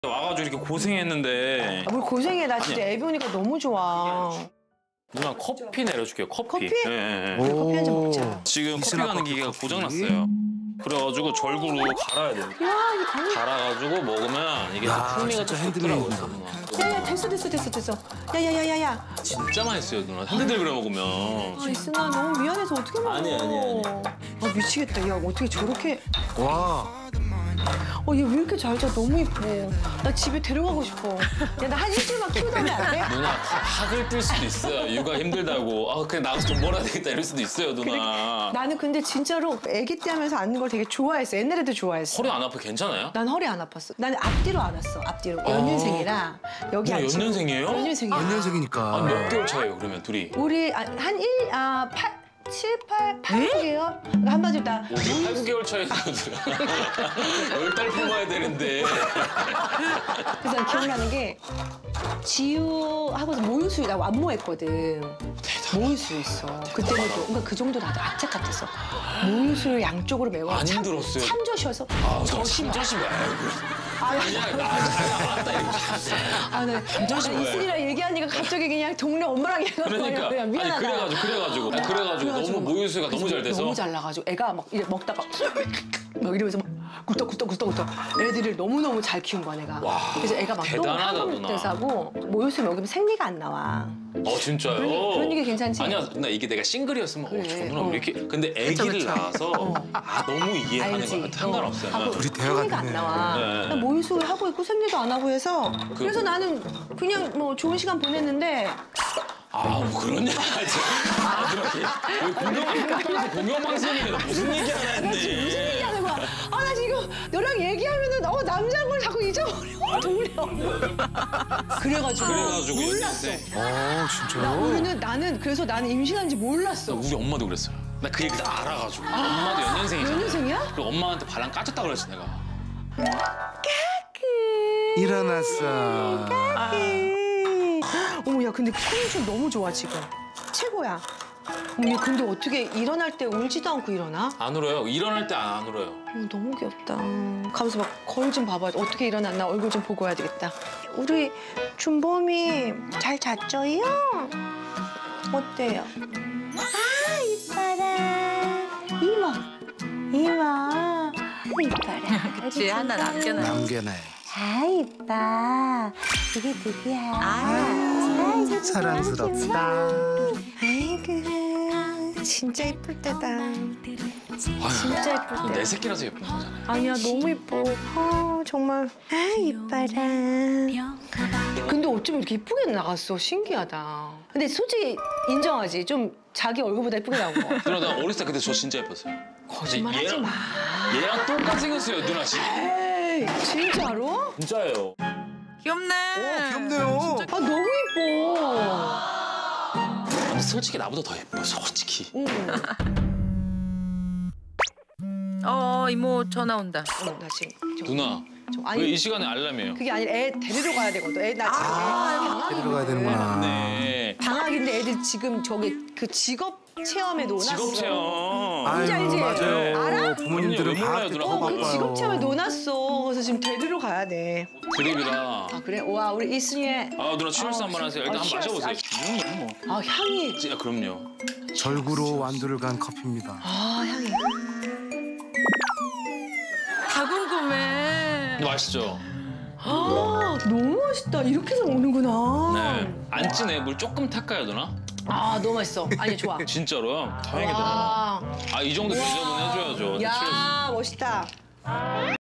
와가지고 이렇게 고생했는데. 뭘 고생해. 나 진짜 애비 오니까 너무 좋아. 누나 커피 내려줄게요. 커피. 커피? 예. 우리 커피 한 잔 먹자. 지금 커피 가는 기계가 고장났어요. 그래가지고 절구로 갈아야 돼요. 갈아가지고 먹으면 이게 또 풍미가 또 좋더라고요. 야야 됐어. 야야야야야. 진짜 맛있어요 누나. 핸드들 그래 먹으면. 아 이승아 너무 미안해서 어떻게 먹어. 아니. 아 미치겠다. 야 어떻게 저렇게. 와. 얘 왜 이렇게 잘 자? 너무 이뻐. 나 집에 데려가고 싶어. 야 나 한 일주일만 키우다면 안 돼? 누나 학을 뜰 수도 있어요. 육아 힘들다고. 아 그냥 나가서 돈 벌어야 되겠다 이럴 수도 있어요 누나. 나는 근데 진짜로 아기 때 하면서 앉는 걸 되게 좋아했어. 옛날에도 좋아했어. 허리 안 아파 괜찮아요? 난 허리 안 아팠어. 나는 앞뒤로 안 왔어. 앞뒤로. 연년생이라 여기 누나 앉히고. 연년생이에요? 연년생이야. 연년생이니까. 몇 개월 차예요 그러면 둘이? 우리 한 7, 8, 8개월? 그러니까 한마디로 나 8, 9개월 차이에서 10달 품어야 되는데. 그래서 난 기억나는 게 지우하고서 모유수유 나 완모했거든. 모유수유 있어. 그때는 또 그러니까 그 정도 나도 악착 같았어. 모유수유 양쪽으로 매워. 안 힘들었어요? 참조셔서 저심 말고. 그냥 나왔다 이렇게. 나 이슬이랑 얘기하니까 갑자기 그냥 동네 엄마랑 얘기하는 그러니까 미안하다. 그래가지고 너무 모유수유가 너무 잘 돼서 너무 잘 나가지고 애가 막 이래 먹다가 막 이러면서 막 굴떡굴떡 애들을 너무너무 잘 키운 거야 내가. 그래서 애가 막 똥을 대단하다, 하고 누나. 때사고 모유수유 먹으면 생리가 안 나와. 진짜요? 그런 얘기 괜찮지? 아니야 누나 이게 내가 싱글이었으면 그래. 누나 왜 이렇게 근데 아기를 낳아서 너무 이해하는 알지? 거야. 상관없어요. 하고 둘이 대화가 생리가 안 되네. 나와. 네. 그냥 모유수유 하고 있고 생리도 안 하고 해서 그래서 나는 그냥 뭐 좋은 시간 보냈는데 뭐 그런 얘기 하지. 누나 공영방송인데 무슨 얘기 하나 했네. 무슨 얘기하는 거야? 나 지금 너랑 얘기하면은 남자인 걸 자꾸 잊어버려. 동네 그래가지고 몰랐어. 진짜요? 그래서 나는 임신한지 몰랐어. 우리 엄마도 그랬어요. 나 그 얘기 다 알아가지고. 엄마도 연년생이잖아. 연년생이야? 그리고 엄마한테 발랑 까졌다 그랬어 내가. 일어났어. 어머 야 근데 컨디션 너무 좋아 지금. 최고야. 어머 야 근데 어떻게 일어날 때 울지도 않고 일어나? 안 울어요. 일어날 때 안 울어요. 너무 귀엽다. 가면서 막 거울 좀 봐봐. 어떻게 일어났나 얼굴 좀 보고 와야 되겠다. 우리 준범이 잘 잤죠요? 어때요? 이뻐라. 이모. 이뻐라. 그치, 하나 남겨놔. 남겨놔. 이뻐. 이게 누구야? 사랑스럽다. 아이고. 진짜 이쁠 때다. 진짜 이쁠 때. 내 새끼라서 예쁜 거잖아요. 아니야 너무 이뻐. 정말. 이뻐라. 근데 어쩜 이렇게 이쁘게 나갔어. 신기하다. 근데 솔직히 인정하지. 좀 자기 얼굴보다 이쁘게 나온 거. 누나 나 어렸을 때 근데 저 진짜 예뻤어요. 거짓말 하지 마. 얘랑 똑같이 생겼어요 누나 씨. 에이 진짜로? 진짜예요. 귀엽네. 귀엽네요. 너무 이뻐. 근데 솔직히 나보다 더 예뻐 솔직히. 이모 전화 온다. 나 지금 누나 아니 왜 이 시간에 알람이에요? 그게 아니라 애 데리러 가야 되거든. 애 나 지금 데리러 가야 되는구나. 네. 방학인데 애들 지금 저기 그 직업 체험에 놓았어. 직업 체험. 뭔지 알지? 맞아요. 알아? 부모님들은 그럼요, 방학 왜 때 몰라요, 더 누나. 그 바빠요. 직업 체험에 놓았어. 그래서 지금 데리러 가야 돼. 드립이라. 그래? 와 우리 이순이의 누나 치얼스 한번 하세요. 일단 한번 마셔보세요. 향이. 그럼요. 절구로 완두를 간 커피입니다. 향이. 다 궁금해. 맛있죠? 너무 맛있다. 이렇게 해서 먹는구나. 네. 안 진해. 물 조금 탁까요 누나? 너무 맛있어. 아니 좋아. 진짜로요? 다행이다. 이 정도 대접은 해줘야죠. 야 멋있다.